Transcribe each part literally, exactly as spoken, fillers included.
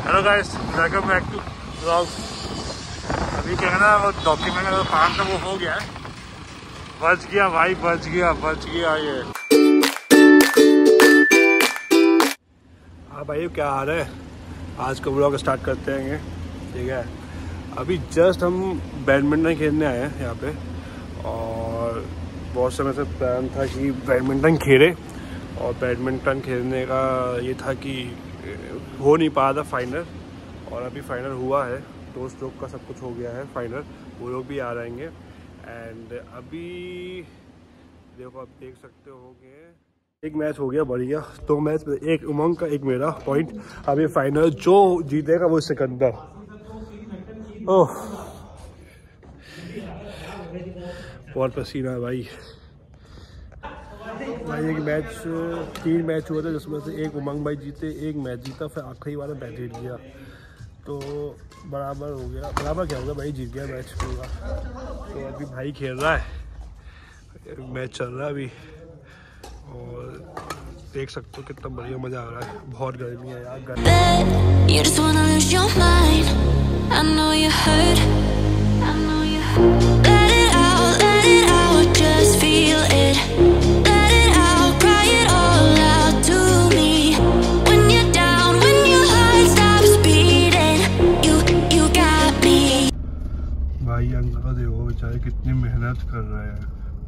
Hello guys, welcome back to vlog. अभी क्या है ना, वो डॉक्यूमेंट का काम था वो हो गया है। बच गया भाई, बच गया बच गया ये। हाँ भाई, क्या हाल है? आज का व्लॉग स्टार्ट करते हैं, ठीक है। अभी जस्ट हम बैडमिंटन खेलने आए हैं यहाँ पे, और बहुत समय से प्लान था कि बैडमिंटन खेले, और बैडमिंटन खेलने का ये था कि हो नहीं पा रहा था फाइनल, और अभी फाइनल हुआ है। दोस्त लोग का सब कुछ हो गया है फाइनल, वो लोग भी आ रहेंगे। एंड अभी देखो, आप देख सकते होंगे एक मैच हो गया बढ़िया, दो मैच, एक उमंग का एक मेरा पॉइंट। अभी फाइनल जो जीतेगा वो सिकंदर। ओह बहुत पसीना है भाई। भाई एक मैच, तीन मैच हुए थे जिसमें से एक उमंग भाई जीते, एक मैच जीता, फिर आखिरी वाला मैच जीत गया, तो बराबर हो गया। बराबर क्या होगा, भाई जीत गया मैच पूरा। तो अभी भाई खेल रहा है, मैच चल रहा है अभी, और देख सकते हो कितना बढ़िया मजा आ रहा है। बहुत गर्मी है यार, गर्मी। भाई अंकल देखो बेचारे कितनी मेहनत कर रहे हैं,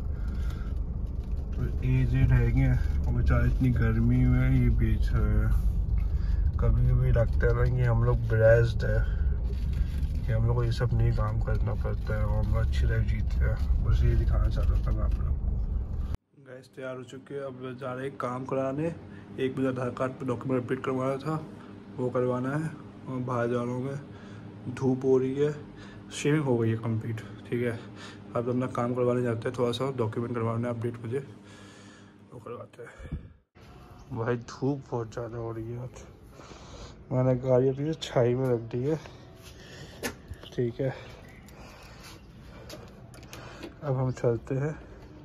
तो एजेड है और बेचारे इतनी गर्मी में ये बेच रहे हैं। कभी कभी लगता है ना कि हम लोग ब्लेस्ड है कि हम लोग को ये सब नहीं काम करना पड़ता है, और हम लोग अच्छी लाइफ जीते हैं। बस ये दिखाना चाहता था मैं आप लोग को। गैस तैयार हो चुके हैं, अब जा रहे हैं काम कराने। एक मुझे आधार कार्ड पर डॉक्यूमेंट अपडेट करवाना था, वो करवाना है, और बाहर जा रहा हूँ मैं। धूप हो रही है, शेविंग हो गई है कंप्लीट, ठीक है। अब अपना काम करवाने जाते हैं, थोड़ा सा डॉक्यूमेंट करवाना है अपडेट, मुझे वो करवाते हैं। भाई धूप बहुत ज़्यादा हो रही है आज। मैंने गाड़ी अभी छाई में रख दी है, ठीक है। अब हम चलते हैं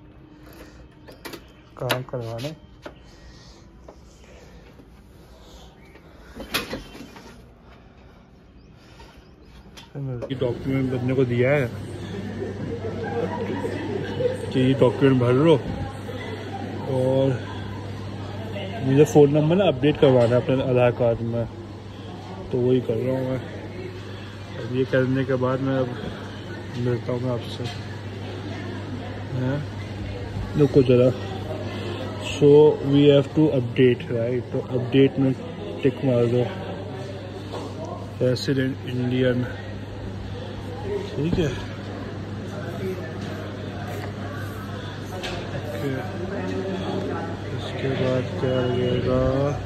काम करवाने। डॉक्यूमेंट बनने को दिया है कि ये डॉक्यूमेंट भर लो, और मुझे फ़ोन नंबर ना अपडेट करवाना है अपने आधार कार्ड में, तो वही कर रहा हूँ मैं। अब ये करने के बाद मैं अब मिलता हूँ मैं आपसे। रुको जरा। So we have to update, right? तो अपडेट में टिक मार दो, रेसिडेंट इंडियन, ठीक है। ओके, इसके बाद क्या लगेगा?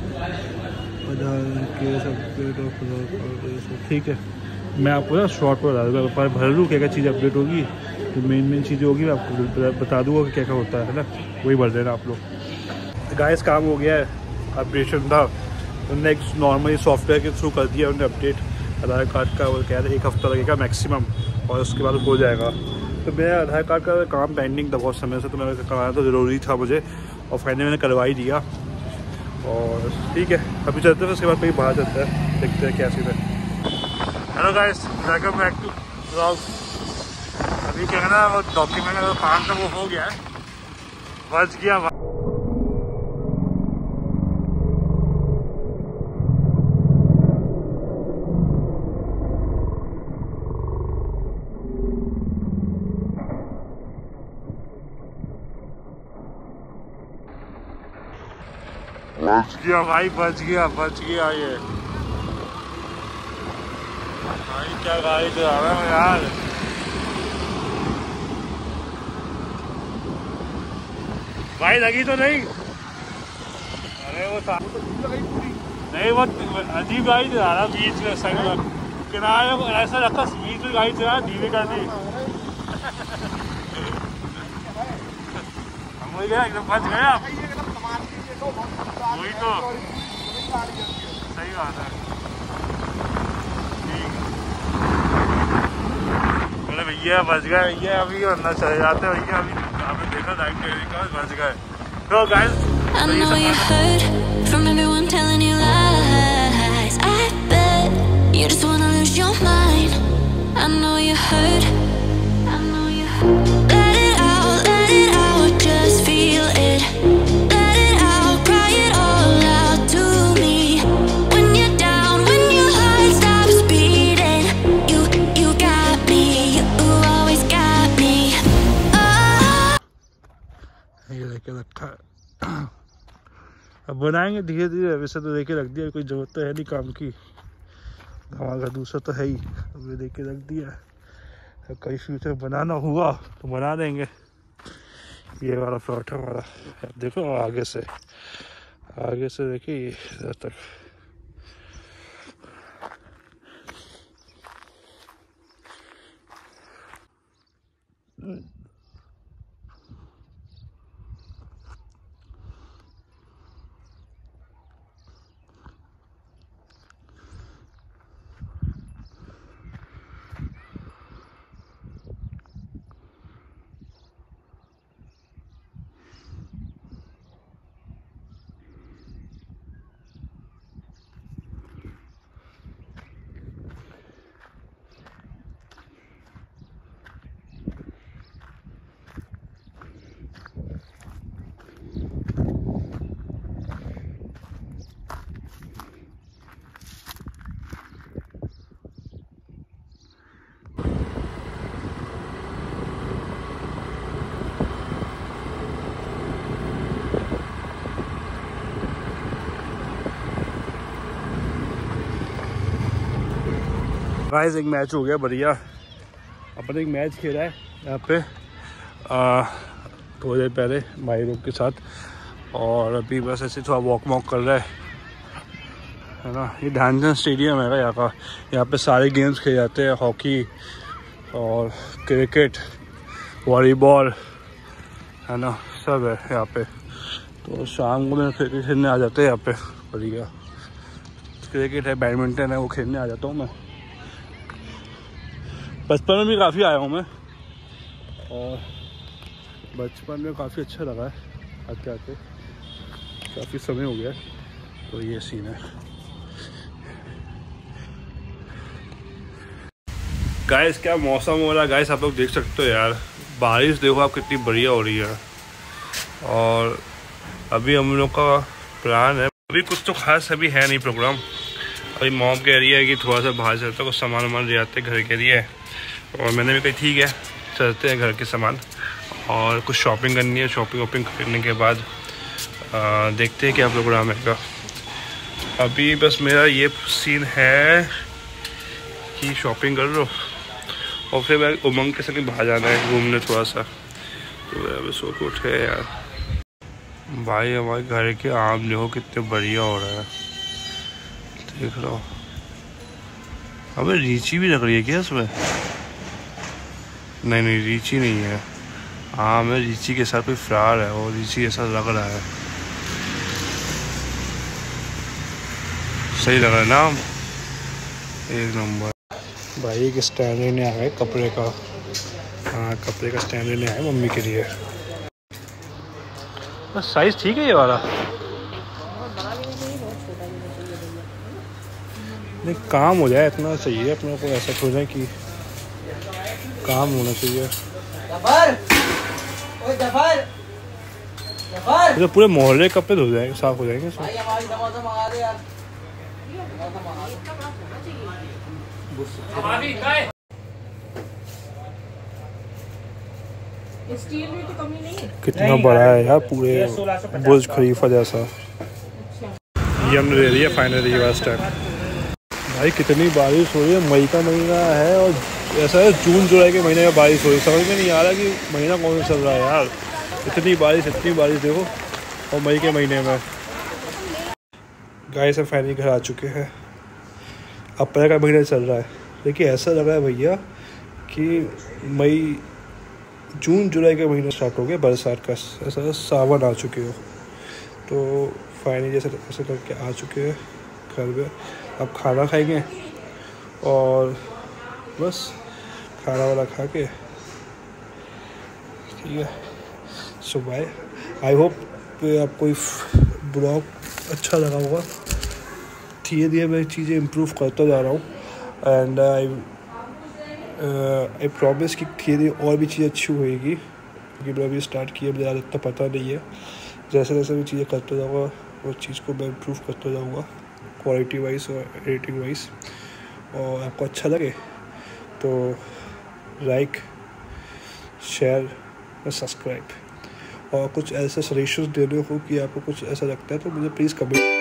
आधार के सब, ठीक है। मैं आपको ना शॉर्ट पर बता दूँगा, पर भर लूँ क्या क्या चीज़ अपडेट होगी, जो मेन मेन चीज़ें होगी मैं आपको बता दूँगा कि क्या क्या होता है ना, वही भर देना आप लोग। गाइस काम हो गया है, अपडेशन था, उन्होंने एक नॉर्मली सॉफ्टवेयर के थ्रू कर दिया उन्होंने अपडेट आधार कार्ड का। वो कह रहे एक हफ्ता लगेगा मैक्सिमम, और उसके बाद हो जाएगा। तो मेरा आधार कार्ड का काम पेंडिंग था बहुत समय से, तो मैंने करवाना तो ज़रूरी था मुझे, और फाइनली मैंने करवा ही दिया। और ठीक है, अभी चलते हैं, उसके बाद कहीं बाहर चलते हैं, देखते हैं क्या सीन है। Hello guys, welcome back to vlog. अभी क्या है ना, वो डॉक्यूमेंट का काम था वो हो गया है, बच गया। बच गया भाई, बच गया बच गया ये। भाई क्या गाड़ी चला रहा है यार। भाई लगी तो नहीं? अरे वो था नहीं, वो अजीब गाड़ी चला रहा बीच में, साइड किनारे को ऐसा रखा, बीच में गाड़ी चला, धीरे कर दी। हम वही गया, एकदम बच गए आप। वही तो सही बात है। अरे भैया बच गए भैया, अभी अंदर चले जाते हैं भैया। अभी आपने देखा लाइट बच गए। तो guys, I know you heard from everyone telling you lies. I bet बनाएंगे धीरे धीरे। वैसे तो देखे रख दिया, कोई ज़रूरत तो है नहीं काम की, हमारा दूसरा तो है ही, अभी देख के रख दिया। कहीं फ्यूचर बनाना हुआ तो बना देंगे। ये वाला प्लॉट है हमारा, देखो आगे से आगे से देखिए इधर तक। गाइस एक मैच हो गया बढ़िया। अपन एक मैच खेला है यहाँ पे थोड़ी देर पहले भाई लोग के साथ, और अभी बस ऐसे थोड़ा वॉक वॉक कर रहा है है ना। ये ध्यानचंद स्टेडियम है यहाँ का, यहाँ पे सारे गेम्स खेले जाते हैं, हॉकी और क्रिकेट, वॉलीबॉल है ना, सब है यहाँ पे। तो शाम को मैं क्रिकेट खेलने आ जाते हैं यहाँ पे बढ़िया। क्रिकेट है, बैडमिंटन है, वो खेलने आ जाता हूँ मैं। बचपन में भी काफ़ी आया हूँ मैं, और बचपन में काफ़ी अच्छा लगा है आते आते, काफ़ी समय हो गया। तो ये सीन है गाइस। क्या मौसम हो रहा है गाइस, आप लोग देख सकते हो यार। बारिश देखो आप कितनी बढ़िया हो रही है। और अभी हम लोग का प्लान है, अभी कुछ तो खास अभी है नहीं प्रोग्राम। अभी मॉम कह रही है कि थोड़ा सा बाहर चलते, कुछ सामान वामान ले आते घर के लिए। और मैंने भी कही ठीक है चलते हैं घर के सामान, और कुछ शॉपिंग करनी है। शॉपिंग वॉपिंग करने के बाद आ, देखते हैं क्या प्रोग्राम है का। अभी बस मेरा ये सीन है कि शॉपिंग कर लो और फिर मैं उमंग के संग बाहर जाना है घूमने थोड़ा सा। तो अभी सो के उठे यार। भाई हमारे घर के आम देखो कितने बढ़िया हो रहा है, देख लो। अबे लीची भी लग रही है क्या इसमें? नहीं नहीं लीची नहीं है, हाँ मैं लीची के साथ कोई फ्लावर है, वो लीची ऐसा लग रहा है। सही लग रहा है ना, एक नंबर। भाई एक स्टैंड लेने आया है कपड़े का, हाँ कपड़े का स्टैंड लेने आया मम्मी के लिए। बस साइज ठीक है ये वाला, नहीं काम हो जाए इतना चाहिए अपने को, ऐसा थोड़ा कि काम होना चाहिए। तो पूरे मोहल्ले कपड़े धो जाएंगे, साफ हो जाएंगे सब। कितना बड़ा है यार, पूरे बुर्ज खलीफा जैसा। ये हमने ले लिया फाइनली ये स्टैंड। भाई कितनी बारिश हो रही है, मई का महीना है और ऐसा है जून जुलाई के महीने में बारिश हो रही है। समझ में नहीं आ रहा कि महीना कौन सा चल रहा है यार, इतनी बारिश इतनी बारिश देखो, और मई के महीने में। गाइस से फाइनली घर आ चुके हैं। अप्रैल का महीना चल रहा है, देखिए ऐसा लग रहा है भैया कि मई जून जुलाई का महीना स्टार्ट हो गया बरसात का, ऐसा सावन आ चुके हो। तो फाइनली जैसे ऐसे करके आ चुके हैं घर में। अब खाना खाएंगे और बस खाना वाला खा के ठीक है सो बाय। आई होप आपको ब्लॉग अच्छा लगा होगा। धीरे धीरे मैं चीज़ें इम्प्रूव करता जा रहा हूँ, एंड आई आई प्रॉमिस कि धीरे धीरे और भी चीज़ें अच्छी होएगी, क्योंकि मैं अभी स्टार्ट किया, मुझे इतना पता नहीं है। जैसे जैसे भी चीज़ें करता जाऊँगा वो चीज़ को मैं इम्प्रूव करता जाऊँगा, क्वालिटी वाइज और एडिटिंग वाइज। और आपको अच्छा लगे तो लाइक शेयर और सब्सक्राइब, और कुछ ऐसे सजेशन देने हो कि आपको कुछ ऐसा लगता है तो मुझे प्लीज़ कमेंट